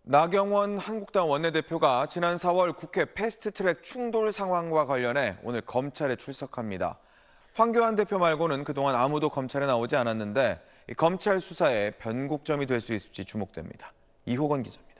나경원 한국당 원내대표가 지난 4월 국회 패스트트랙 충돌 상황과 관련해 오늘 검찰에 출석합니다. 황교안 대표 말고는 그동안 아무도 검찰에 나오지 않았는데 검찰 수사에 변곡점이 될 수 있을지 주목됩니다. 이호건 기자입니다.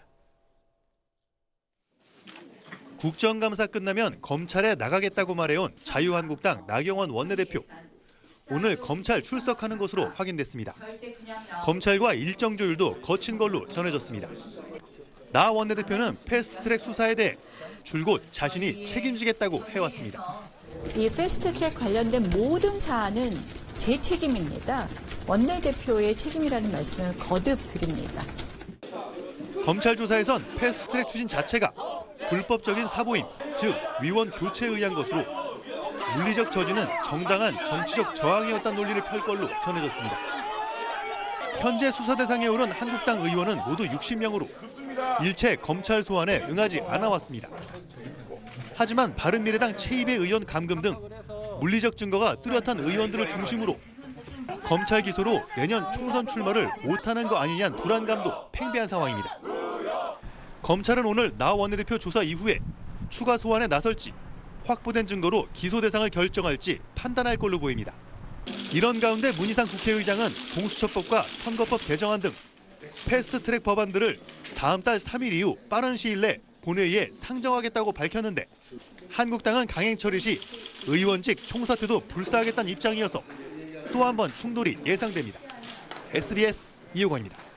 국정감사 끝나면 검찰에 나가겠다고 말해온 자유한국당 나경원 원내대표. 오늘 검찰 출석하는 것으로 확인됐습니다. 검찰과 일정 조율도 거친 걸로 전해졌습니다. 나 원내대표는 패스트트랙 수사에 대해 줄곧 자신이 책임지겠다고 해왔습니다. 이 패스트트랙 관련된 모든 사안은 제 책임입니다. 원내대표의 책임이라는 말씀을 거듭 드립니다. 검찰 조사에선 패스트트랙 추진 자체가 불법적인 사보임, 즉 위원 교체에 의한 것으로 물리적 저지는 정당한 정치적 저항이었다는 논리를 펼 걸로 전해졌습니다. 현재 수사 대상에 오른 한국당 의원은 모두 60명으로 일체 검찰 소환에 응하지 않아 왔습니다. 하지만 바른미래당 최입의 의원 감금 등 물리적 증거가 뚜렷한 의원들을 중심으로 검찰 기소로 내년 총선 출마를 못하는 거 아니냐는 불안감도 팽배한 상황입니다. 검찰은 오늘 나 원내대표 조사 이후에 추가 소환에 나설지 확보된 증거로 기소 대상을 결정할지 판단할 걸로 보입니다. 이런 가운데 문희상 국회의장은 공수처법과 선거법 개정안 등 패스트트랙 법안들을 다음 달 3일 이후 빠른 시일 내 본회의에 상정하겠다고 밝혔는데 한국당은 강행 처리 시 의원직 총사퇴도 불사하겠다는 입장이어서 또 한 번 충돌이 예상됩니다. SBS 이호건입니다.